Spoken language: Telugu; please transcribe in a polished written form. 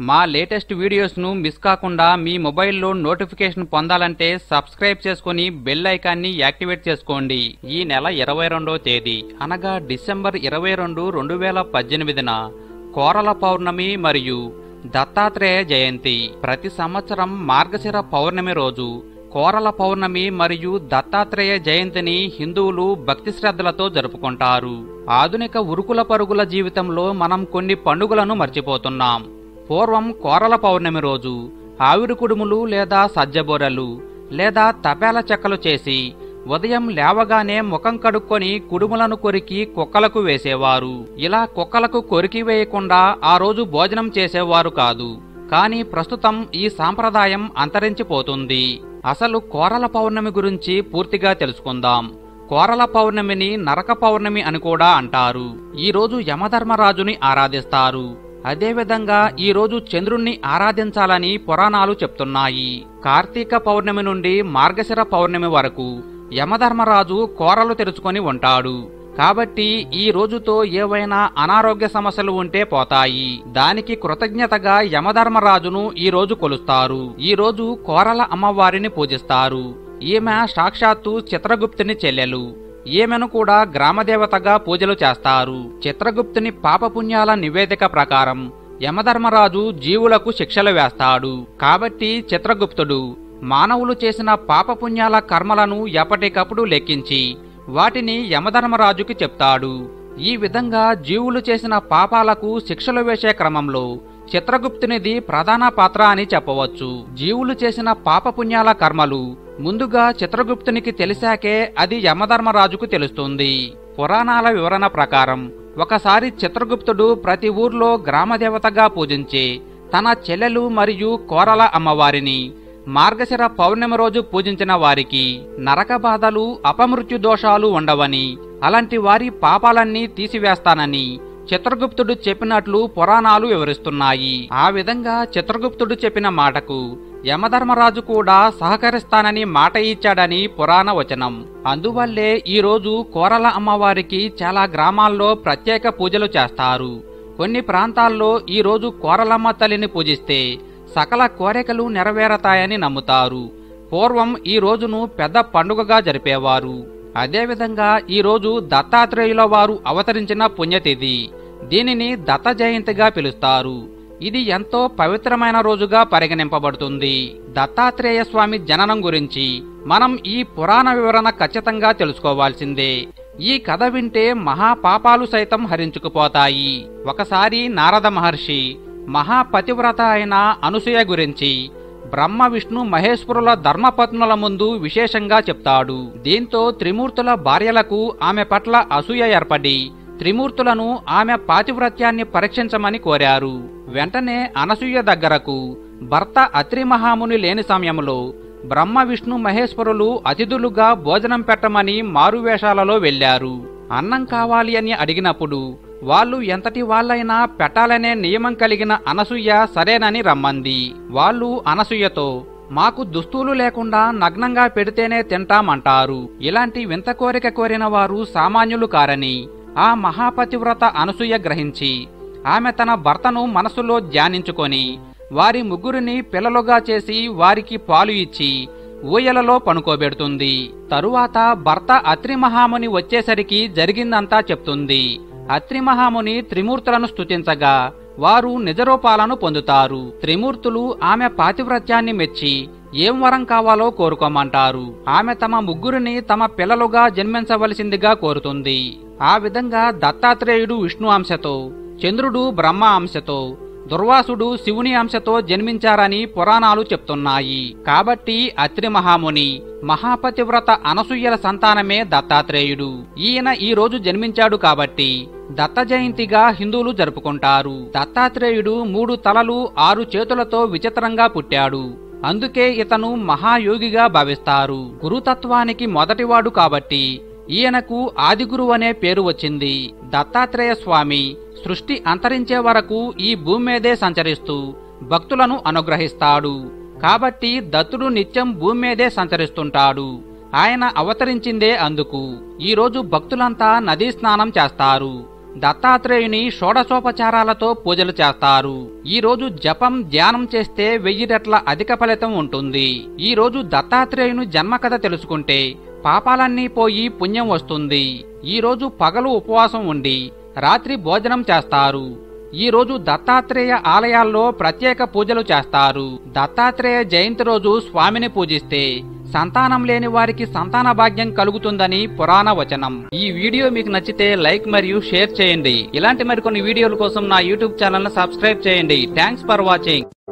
మా లేటెస్ట్ వీడియోస్ను మిస్ కాకుండా మీ మొబైల్లో నోటిఫికేషన్ పొందాలంటే సబ్స్క్రైబ్ చేసుకుని బెల్ ఐకాన్ని యాక్టివేట్ చేసుకోండి. ఈ నెల 22వ తేదీ అనగా డిసెంబర్ 22, 2018న కోరల పౌర్ణమి మరియు దత్తాత్రేయ జయంతి. ప్రతి సంవత్సరం మార్గశిర పౌర్ణమి రోజు కోరల పౌర్ణమి మరియు దత్తాత్రేయ జయంతిని హిందువులు భక్తి శ్రద్ధలతో జరుపుకుంటారు. ఆధునిక ఉరుకుల పరుగుల జీవితంలో మనం కొన్ని పండుగలను మర్చిపోతున్నాం. పూర్వం కోరల పౌర్ణమి రోజు ఆవిరి కుడుములు లేదా సజ్జబొరలు లేదా తపేల చెక్కలు చేసి ఉదయం లేవగానే ముఖం కడుక్కొని కుడుములను కొరికి కుక్కలకు వేసేవారు. ఇలా కుక్కలకు కొరికి వేయకుండా ఆ రోజు భోజనం చేసేవారు కాదు. కానీ ప్రస్తుతం ఈ సాంప్రదాయం అంతరించిపోతుంది. అసలు కోరల పౌర్ణమి గురించి పూర్తిగా తెలుసుకుందాం. కోరల పౌర్ణమిని నరక పౌర్ణమి అని కూడా అంటారు. ఈ రోజు యమధర్మరాజుని ఆరాధిస్తారు. అదేవిధంగా ఈ రోజు చంద్రుణ్ణి ఆరాధించాలని పురాణాలు చెప్తున్నాయి. కార్తీక పౌర్ణమి నుండి మార్గశిర పౌర్ణమి వరకు యమధర్మరాజు కోరలు తెరుచుకొని ఉంటాడు. కాబట్టి ఈ రోజుతో ఏవైనా అనారోగ్య సమస్యలు ఉంటే పోతాయి. దానికి కృతజ్ఞతగా యమధర్మరాజును ఈ రోజు కొలుస్తారు. ఈ రోజు కోరల అమ్మవారిని పూజిస్తారు. ఈమె సాక్షాత్తు చిత్రగుప్తుని చెల్లెలు. ఈమెను కూడా గ్రామదేవతగా పూజలు చేస్తారు. చిత్రగుప్తుని పాపపుణ్యాల నివేదిక ప్రకారం యమధర్మరాజు జీవులకు శిక్షలు వేస్తాడు. కాబట్టి చిత్రగుప్తుడు మానవులు చేసిన పాపపుణ్యాల కర్మలను ఎప్పటికప్పుడు లెక్కించి వాటిని యమధర్మరాజుకి చెప్తాడు. ఈ విధంగా జీవులు చేసిన పాపాలకు శిక్షలు వేసే క్రమంలో చిత్రగుప్తునిది ప్రధాన పాత్ర అని చెప్పవచ్చు. జీవులు చేసిన పాపపుణ్యాల కర్మలు ముందుగా చిత్రగుప్తునికి తెలిసాకే అది యమధర్మరాజుకు తెలుస్తుంది. పురాణాల వివరణ ప్రకారం ఒకసారి చిత్రగుప్తుడు ప్రతి ఊర్లో గ్రామదేవతగా పూజించే తన చెల్లెలు మరియు కోరల అమ్మవారిని మార్గశిర పౌర్ణమి రోజు పూజించిన వారికి నరక బాధలు అపమృత్యు దోషాలు ఉండవని, అలాంటి వారి పాపాలన్నీ తీసివేస్తానని చిత్రగుప్తుడు చెప్పినట్లు పురాణాలు వివరిస్తున్నాయి. ఆ విధంగా చిత్రగుప్తుడు చెప్పిన మాటకు యమధర్మరాజు కూడా సహకరిస్తానని మాట ఇచ్చాడని పురాణ వచనం. అందువల్లే ఈ రోజు కోరల అమ్మవారికి చాలా గ్రామాల్లో ప్రత్యేక పూజలు చేస్తారు. కొన్ని ప్రాంతాల్లో ఈ రోజు కోరలమ్మ తల్లిని పూజిస్తే సకల కోరికలు నెరవేరతాయని నమ్ముతారు. పూర్వం ఈ రోజును పెద్ద పండుగగా జరిపేవారు. అదేవిధంగా ఈ రోజు దత్తాత్రేయుల వారు అవతరించిన పుణ్యతిథి. దీనిని దత్త జయంతిగా పిలుస్తారు. ఇది ఎంతో పవిత్రమైన రోజుగా పరిగణింపబడుతుంది. దత్తాత్రేయ స్వామి జననం గురించి మనం ఈ పురాణ వివరణ ఖచ్చితంగా తెలుసుకోవాల్సిందే. ఈ కథ వింటే మహాపాపాలు సైతం హరించుకుపోతాయి. ఒకసారి నారద మహర్షి మహాపతివ్రత అయిన అనసూయ గురించి బ్రహ్మ విష్ణు మహేశ్వరుల ధర్మపత్నుల ముందు విశేషంగా చెప్తాడు. దీంతో త్రిమూర్తుల భార్యలకు ఆమె పట్ల అసూయ ఏర్పడి త్రిమూర్తులను ఆమె పాతివ్రత్యాన్ని పరీక్షించమని కోరారు. వెంటనే అనసూయ దగ్గరకు భర్త అత్రి మహాముని లేని సమయంలో బ్రహ్మ విష్ణు మహేశ్వరులు అతిథులుగా భోజనం పెట్టమని మారువేషాలలో వెళ్లారు. అన్నం కావాలి అని అడిగినప్పుడు వాళ్ళు ఎంతటి వాళ్లైనా పెట్టాలనే నియమం కలిగిన అనసూయ సరేనని రమ్మంది. వాళ్ళు అనసూయతో మాకు దుస్తులు లేకుండా నగ్నంగా పెడితేనే తింటామంటారు. ఇలాంటి వింత కోరిక కోరిన వారు సామాన్యులు కారని ఆ మహాపతివ్రత అనసూయ గ్రహించి ఆమె తన భర్తను మనసులో ధ్యానించుకొని వారి ముగ్గురిని పిల్లలుగా చేసి వారికి పాలు ఇచ్చి ఊయలలో పనుకోబెడుతుంది. తరువాత భర్త అత్రి మహాముని వచ్చేసరికి జరిగిందంతా చెప్తుంది. అత్రి మహాముని త్రిమూర్తులను స్తుతించగా వారు నిజరూపాలను పొందుతారు. త్రిమూర్తులు ఆమె పాతివ్రత్యాన్ని మెచ్చి ఏం వరం కావాలో కోరుకోమంటారు. ఆమె తమ ముగ్గురిని తమ పిల్లలుగా జన్మించవలసిందిగా కోరుతుంది. ఆ విధంగా దత్తాత్రేయుడు విష్ణు అంశతో, చంద్రుడు బ్రహ్మ అంశతో, దుర్వాసుడు శివుని అంశతో జన్మించారని పురాణాలు చెప్తున్నాయి. కాబట్టి అత్రి మహాముని మహాపతివ్రత అనసూయల సంతానమే దత్తాత్రేయుడు. ఈయన ఈ రోజు జన్మించాడు కాబట్టి దత్త జయంతిగా హిందువులు జరుపుకుంటారు. దత్తాత్రేయుడు 3 తలలు 6 చేతులతో విచిత్రంగా పుట్టాడు. అందుకే ఇతను మహాయోగిగా భావిస్తారు. గురుతత్వానికి మొదటివాడు కాబట్టి ఈయనకు ఆదిగురు అనే పేరు వచ్చింది. దత్తాత్రేయ స్వామి సృష్టి అంతరించే వరకు ఈ భూమి మీదే సంచరిస్తూ భక్తులను అనుగ్రహిస్తాడు. కాబట్టి దత్తుడు నిత్యం భూమి మీదే సంచరిస్తుంటాడు. ఆయన అవతరించిందే అందుకు. ఈ రోజు భక్తులంతా నదీ స్నానం చేస్తారు. దత్తాత్రేయుని షోడశోపచారాలతో పూజలు చేస్తారు. ఈ రోజు జపం ధ్యానం చేస్తే 1000 రెట్ల అధిక ఫలితం ఉంటుంది. ఈ రోజు దత్తాత్రేయుని జన్మకథ తెలుసుకుంటే పాపాలన్నీ పోయి పుణ్యం వస్తుంది. ఈ రోజు పగలు ఉపవాసం ఉండి రాత్రి భోజనం చేస్తారు. ఈ రోజు దత్తాత్రేయ ఆలయాల్లో ప్రత్యేక పూజలు చేస్తారు. దత్తాత్రేయ జయంతి రోజు స్వామిని పూజిస్తే సంతానం లేని వారికి సంతాన భాగ్యం కలుగుతుందని పురాణ వచనం. ఈ వీడియో మీకు నచ్చితే లైక్ మరియు షేర్ చేయండి. ఇలాంటి మరికొన్ని వీడియోల కోసం నా యూట్యూబ్ ఛానల్ ను సబ్స్క్రైబ్ చేయండి. Thanks for watching.